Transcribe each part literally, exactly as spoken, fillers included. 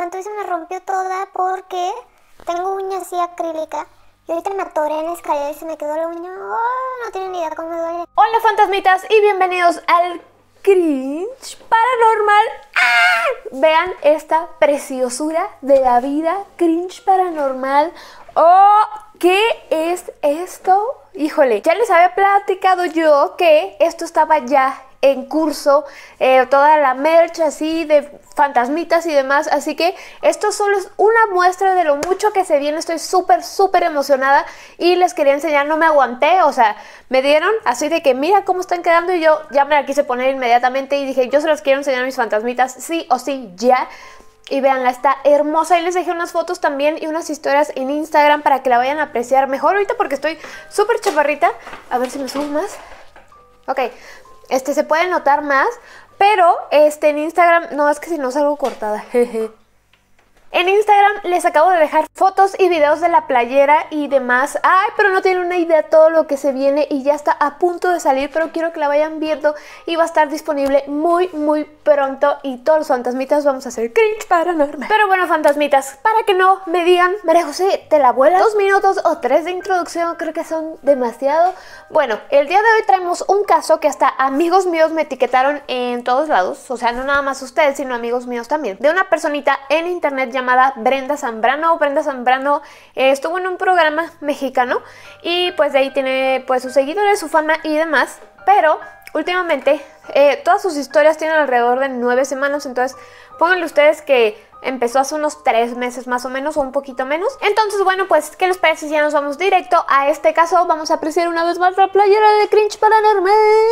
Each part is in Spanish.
levantó y se me rompió toda porque tengo uña así acrílica. Y ahorita me atoré en la escalera y se me quedó la uña. Oh, no tienen ni idea cómo me duele. Hola fantasmitas y bienvenidos al Cringe Paranormal. ¡Ah! Vean esta preciosura de la vida. Cringe Paranormal. Oh, ¿qué es esto? Híjole, ya les había platicado yo que esto estaba ya en curso, eh, toda la merch así de fantasmitas y demás, así que esto solo es una muestra de lo mucho que se viene. Estoy súper súper emocionada y les quería enseñar, no me aguanté, o sea, me dieron así de que mira cómo están quedando y yo ya me la quise poner inmediatamente y dije yo se los quiero enseñar a mis fantasmitas, sí o sí, ya. Y veanla, está hermosa y les dejé unas fotos también y unas historias en Instagram para que la vayan a apreciar mejor ahorita porque estoy súper chaparrita. A ver si me subo más. Ok, este se puede notar más, pero este en Instagram, no, es que si no salgo cortada, jeje. En Instagram les acabo de dejar fotos y videos de la playera y demás. Ay, pero no tienen una idea todo lo que se viene y ya está a punto de salir, pero quiero que la vayan viendo y va a estar disponible muy, muy pronto. Y todos los fantasmitas vamos a hacer Cringe Paranormal. Pero bueno, fantasmitas, para que no me digan, María José, ¿te la vuelas? Dos minutos o tres de introducción creo que son demasiado. Bueno, el día de hoy traemos un caso que hasta amigos míos me etiquetaron en todos lados. O sea, no nada más ustedes, sino amigos míos también. De una personita en internet llamada Brenda Zambrano. Brenda Zambrano eh, estuvo en un programa mexicano y pues de ahí tiene pues sus seguidores, su fama y demás, pero últimamente eh, todas sus historias tienen alrededor de nueve semanas, entonces pónganle ustedes que empezó hace unos tres meses más o menos o un poquito menos. Entonces bueno, pues ¿qué les parece si ya nos vamos directo a este caso? Vamos a apreciar una vez más la playera de Cringe Paranormal.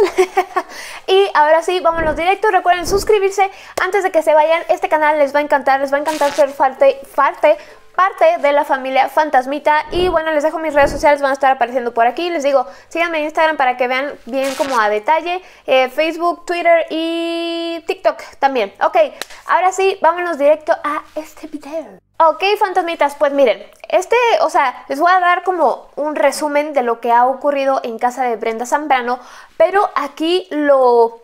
Y ahora sí, vámonos directo. Recuerden suscribirse antes de que se vayan. Este canal les va a encantar, les va a encantar ser parte, parte parte de la familia Fantasmita. Y bueno, les dejo mis redes sociales, van a estar apareciendo por aquí. Les digo, síganme en Instagram para que vean bien como a detalle, eh, Facebook, Twitter y TikTok también. Ok, ahora sí, vámonos directo a este video. Ok, fantasmitas, pues miren, este, o sea, les voy a dar como un resumen de lo que ha ocurrido en casa de Brenda Zambrano, pero aquí lo...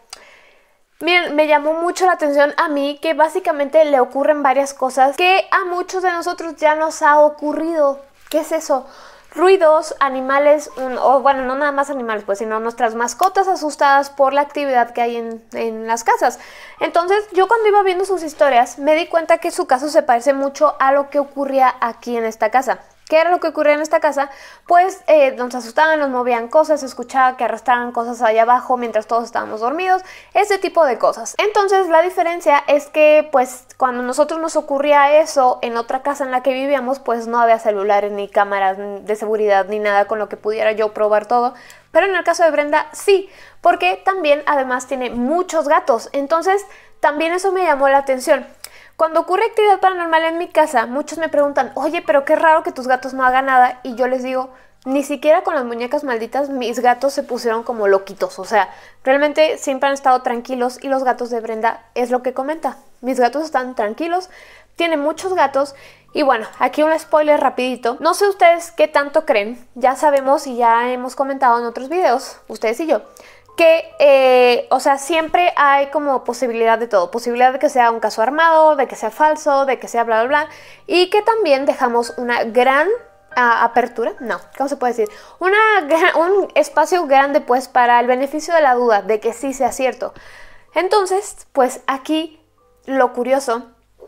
Miren, me llamó mucho la atención a mí que básicamente le ocurren varias cosas que a muchos de nosotros ya nos ha ocurrido. ¿Qué es eso? Ruidos, animales, un, o bueno, no nada más animales, pues, sino nuestras mascotas asustadas por la actividad que hay en, en las casas. Entonces, yo cuando iba viendo sus historias, me di cuenta que su caso se parece mucho a lo que ocurría aquí en esta casa. ¿Qué era lo que ocurría en esta casa? Pues eh, nos asustaban, nos movían cosas, se escuchaba que arrastraban cosas allá abajo mientras todos estábamos dormidos, ese tipo de cosas. Entonces la diferencia es que pues cuando a nosotros nos ocurría eso en otra casa en la que vivíamos, pues no había celulares ni cámaras de seguridad ni nada con lo que pudiera yo probar todo. Pero en el caso de Brenda sí, porque también además tiene muchos gatos, entonces también eso me llamó la atención. Cuando ocurre actividad paranormal en mi casa, muchos me preguntan, oye, pero qué raro que tus gatos no hagan nada. Y yo les digo, ni siquiera con las muñecas malditas mis gatos se pusieron como loquitos. O sea, realmente siempre han estado tranquilos y los gatos de Brenda es lo que comenta. Mis gatos están tranquilos, tiene muchos gatos. Y bueno, aquí un spoiler rapidito. No sé ustedes qué tanto creen, ya sabemos y ya hemos comentado en otros videos, ustedes y yo, que, eh, o sea, siempre hay como posibilidad de todo. Posibilidad de que sea un caso armado, de que sea falso, de que sea bla, bla, bla. Y que también dejamos una gran uh, apertura, no, ¿cómo se puede decir? Una, un espacio grande, pues, para el beneficio de la duda, de que sí sea cierto. Entonces, pues, aquí lo curioso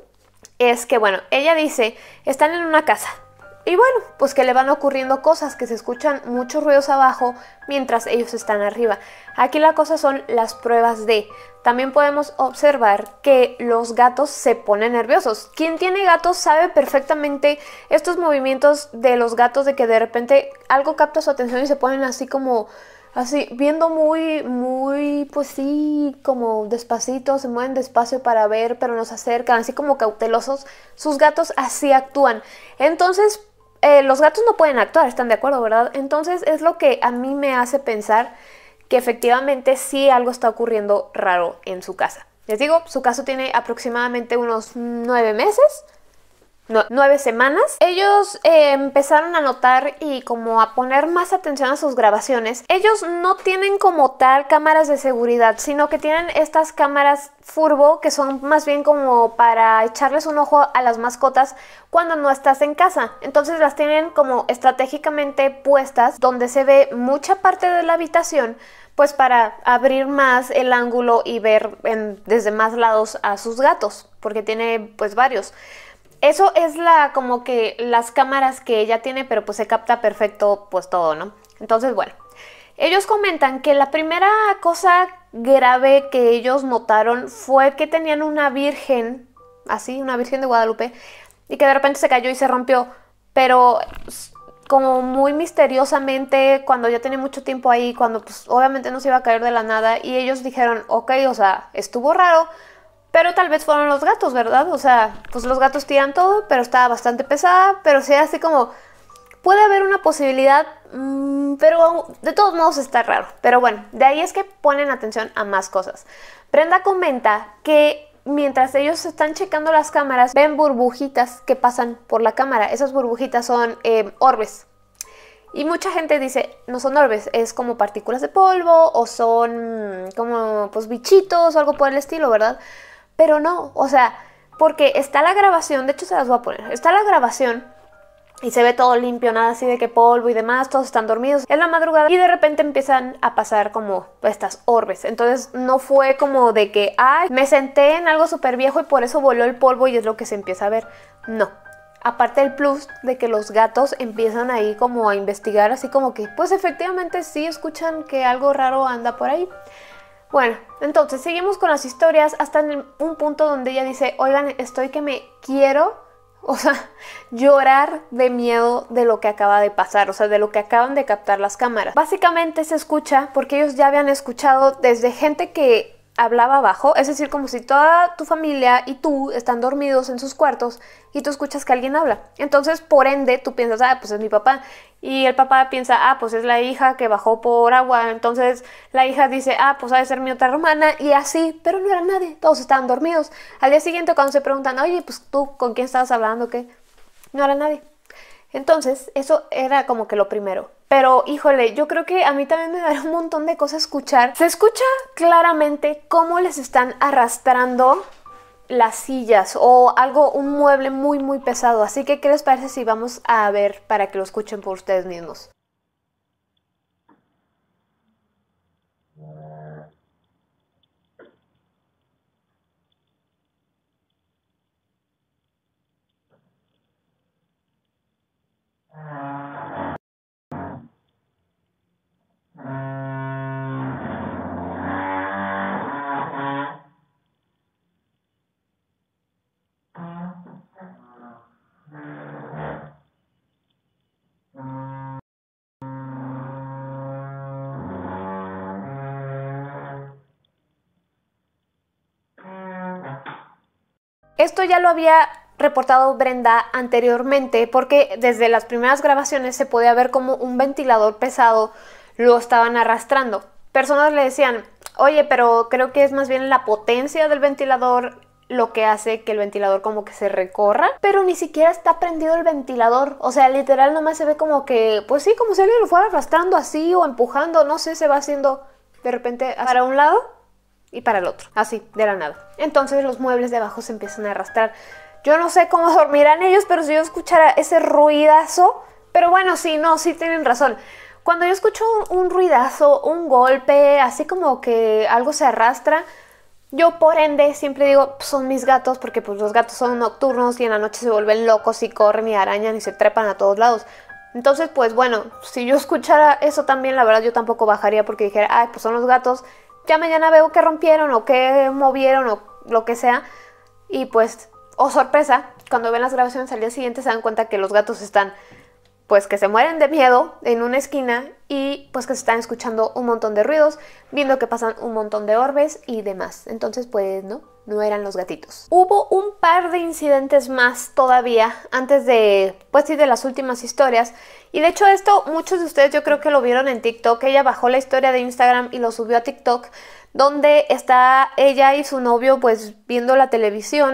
es que, bueno, ella dice, están en una casa. Y bueno, pues que le van ocurriendo cosas, que se escuchan muchos ruidos abajo mientras ellos están arriba. Aquí la cosa son las pruebas de... También podemos observar que los gatos se ponen nerviosos. Quien tiene gatos sabe perfectamente estos movimientos de los gatos, de que de repente algo capta su atención y se ponen así como... Así, viendo muy, muy, pues sí, como despacito, se mueven despacio para ver, pero nos acercan, así como cautelosos. Sus gatos así actúan. Entonces... Eh, los gatos no pueden actuar, ¿están de acuerdo, verdad? Entonces es lo que a mí me hace pensar que efectivamente sí algo está ocurriendo raro en su casa. Les digo, su caso tiene aproximadamente unos nueve meses. nueve semanas. Ellos eh, empezaron a notar y como a poner más atención a sus grabaciones. Ellos no tienen como tal cámaras de seguridad, sino que tienen estas cámaras furbo que son más bien como para echarles un ojo a las mascotas cuando no estás en casa. Entonces las tienen como estratégicamente puestas donde se ve mucha parte de la habitación, pues para abrir más el ángulo y ver en, desde más lados a sus gatos, porque tiene pues varios. Eso es la como que las cámaras que ella tiene, pero pues se capta perfecto pues todo, ¿no? Entonces, bueno, ellos comentan que la primera cosa grave que ellos notaron fue que tenían una virgen, así, una virgen de Guadalupe, y que de repente se cayó y se rompió, pero como muy misteriosamente, cuando ya tenía mucho tiempo ahí, cuando pues obviamente no se iba a caer de la nada, y ellos dijeron, ok, o sea, estuvo raro, pero tal vez fueron los gatos, ¿verdad? O sea, pues los gatos tiran todo, pero estaba bastante pesada, pero sí, así como puede haber una posibilidad, mmm, pero de todos modos está raro. Pero bueno, de ahí es que ponen atención a más cosas. Brenda comenta que mientras ellos están checando las cámaras, ven burbujitas que pasan por la cámara. Esas burbujitas son eh, orbes. Y mucha gente dice, no son orbes, es como partículas de polvo o son como pues bichitos o algo por el estilo, ¿verdad? Pero no, o sea, porque está la grabación, de hecho se las voy a poner, está la grabación y se ve todo limpio, nada así de que polvo y demás, todos están dormidos. Es la madrugada y de repente empiezan a pasar como estas orbes. Entonces no fue como de que, ay, me senté en algo súper viejo y por eso voló el polvo y es lo que se empieza a ver. No. Aparte el plus de que los gatos empiezan ahí como a investigar, así como que, pues efectivamente sí escuchan que algo raro anda por ahí. Bueno, entonces seguimos con las historias hasta en un punto donde ella dice, oigan, estoy que me quiero, o sea, llorar de miedo de lo que acaba de pasar, o sea, de lo que acaban de captar las cámaras. Básicamente se escucha porque ellos ya habían escuchado desde gente que hablaba bajo, es decir, como si toda tu familia y tú están dormidos en sus cuartos y tú escuchas que alguien habla. Entonces, por ende, tú piensas, ah, pues es mi papá. Y el papá piensa, ah, pues es la hija que bajó por agua. Entonces, la hija dice, ah, pues ha de ser mi otra hermana. Y así, pero no era nadie, todos estaban dormidos. Al día siguiente, cuando se preguntan, oye, pues tú, ¿con quién estabas hablando? ¿Qué? No era nadie. Entonces, eso era como que lo primero. Pero, híjole, yo creo que a mí también me dará un montón de cosas escuchar. Se escucha claramente cómo les están arrastrando las sillas o algo, un mueble muy, muy pesado. Así que, ¿qué les parece si vamos a ver para que lo escuchen por ustedes mismos? Esto ya lo había reportado Brenda anteriormente porque desde las primeras grabaciones se podía ver como un ventilador pesado lo estaban arrastrando. Personas le decían, oye, pero creo que es más bien la potencia del ventilador lo que hace que el ventilador como que se recorra, pero ni siquiera está prendido el ventilador, o sea, literal nomás se ve como que, pues sí, como si alguien lo fuera arrastrando así o empujando, no sé, se va haciendo de repente para un lado y para el otro, así, de la nada. Entonces los muebles de abajo se empiezan a arrastrar. Yo no sé cómo dormirán ellos, pero si yo escuchara ese ruidazo, pero bueno, sí, no, sí tienen razón. Cuando yo escucho un, un ruidazo, un golpe, así como que algo se arrastra, yo por ende siempre digo, pues son mis gatos, porque pues los gatos son nocturnos y en la noche se vuelven locos y corren y arañan y se trepan a todos lados. Entonces, pues bueno, si yo escuchara eso también, la verdad yo tampoco bajaría porque dijera, ay, pues son los gatos, ya mañana veo que rompieron o que movieron o lo que sea. Y pues, oh sorpresa, cuando ven las grabaciones al día siguiente se dan cuenta que los gatos están, pues que se mueren de miedo en una esquina y pues que se están escuchando un montón de ruidos, viendo que pasan un montón de orbes y demás. Entonces, pues no, no eran los gatitos. Hubo un par de incidentes más todavía antes de, pues sí, de las últimas historias. Y de hecho esto muchos de ustedes yo creo que lo vieron en TikTok. Ella bajó la historia de Instagram y lo subió a TikTok, donde está ella y su novio pues viendo la televisión. Y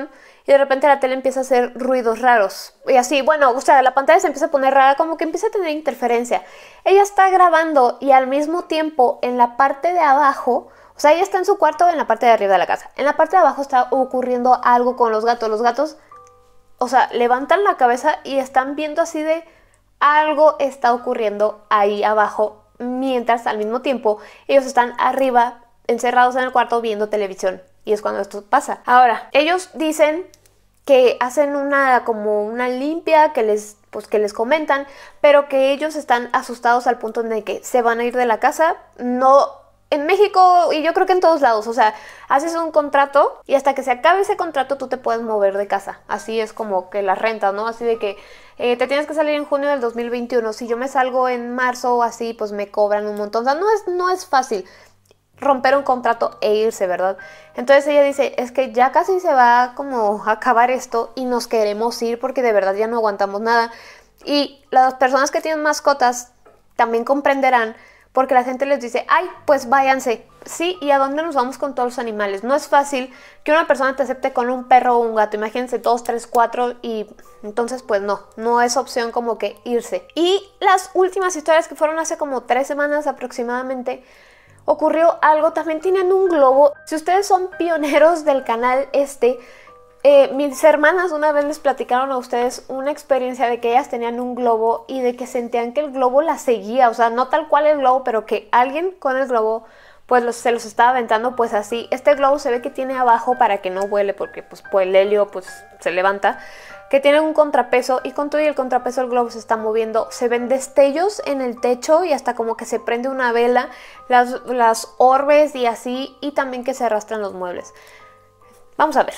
y de repente la tele empieza a hacer ruidos raros. Y así, bueno, o sea, la pantalla se empieza a poner rara, como que empieza a tener interferencia. Ella está grabando y al mismo tiempo en la parte de abajo, o sea, ella está en su cuarto en la parte de arriba de la casa. En la parte de abajo está ocurriendo algo con los gatos. Los gatos, o sea, levantan la cabeza y están viendo así de algo está ocurriendo ahí abajo, mientras al mismo tiempo ellos están arriba encerrados en el cuarto viendo televisión. Y es cuando esto pasa. Ahora, ellos dicen que hacen una como una limpia, que les, pues, que les comentan, pero que ellos están asustados al punto de que se van a ir de la casa. No, en México y yo creo que en todos lados, o sea, haces un contrato y hasta que se acabe ese contrato tú te puedes mover de casa. Así es como que las rentas, ¿no? Así de que eh, te tienes que salir en junio del dos mil veintiuno. Si yo me salgo en marzo o así, pues me cobran un montón. O sea, no es, no es fácil romper un contrato e irse, ¿verdad? Entonces ella dice, es que ya casi se va como a acabar esto y nos queremos ir porque de verdad ya no aguantamos nada. Y las personas que tienen mascotas también comprenderán porque la gente les dice, ay, pues váyanse. Sí, ¿y a dónde nos vamos con todos los animales? No es fácil que una persona te acepte con un perro o un gato. Imagínense, dos, tres, cuatro y entonces pues no, no es opción como que irse. Y las últimas historias que fueron hace como tres semanas aproximadamente, ocurrió algo, también tienen un globo. Si ustedes son pioneros del canal este, eh, mis hermanas una vez les platicaron a ustedes una experiencia de que ellas tenían un globo y de que sentían que el globo las seguía, o sea, no tal cual el globo, pero que alguien con el globo pues los, se los estaba aventando, pues así. Este globo se ve que tiene abajo para que no vuele, porque pues, pues el helio pues se levanta, que tiene un contrapeso y con todo y el contrapeso el globo se está moviendo. Se ven destellos en el techo y hasta como que se prende una vela, las, las orbes y así, y también que se arrastran los muebles. Vamos a ver.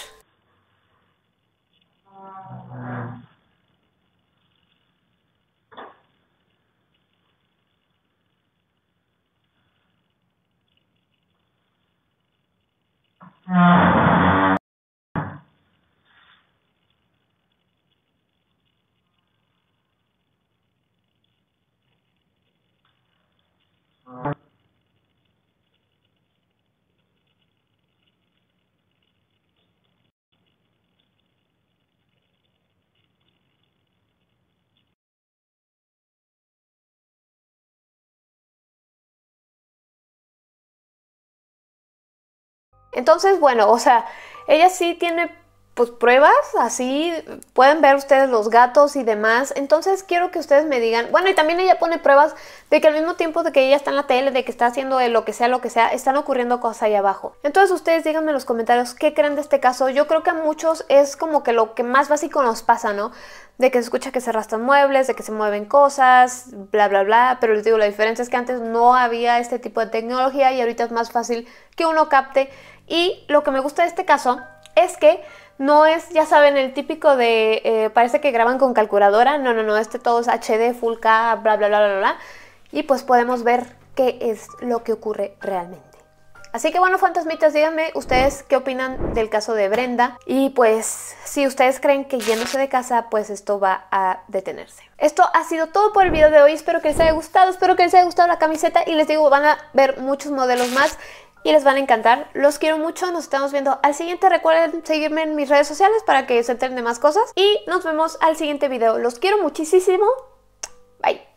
Entonces, bueno, o sea, ella sí tiene pues pruebas, así pueden ver ustedes los gatos y demás. Entonces quiero que ustedes me digan, bueno, y también ella pone pruebas de que al mismo tiempo de que ella está en la tele, de que está haciendo lo que sea, lo que sea, están ocurriendo cosas ahí abajo. Entonces ustedes díganme en los comentarios qué creen de este caso. Yo creo que a muchos es como que lo que más básico nos pasa, ¿no? De que se escucha que se arrastran muebles, de que se mueven cosas, bla, bla, bla. Pero les digo, la diferencia es que antes no había este tipo de tecnología y ahorita es más fácil que uno capte. Y lo que me gusta de este caso es que no es, ya saben, el típico de eh, parece que graban con calculadora. No, no, no, este todo es H D, Full K, bla, bla, bla, bla, bla. Y pues podemos ver qué es lo que ocurre realmente. Así que bueno, fantasmitas, díganme ustedes qué opinan del caso de Brenda. Y pues si ustedes creen que yéndose de casa, pues esto va a detenerse. Esto ha sido todo por el video de hoy. Espero que les haya gustado, espero que les haya gustado la camiseta. Y les digo, van a ver muchos modelos más y les van a encantar. Los quiero mucho, nos estamos viendo al siguiente. Recuerden seguirme en mis redes sociales para que se enteren de más cosas. Y nos vemos al siguiente video. Los quiero muchísimo. Bye.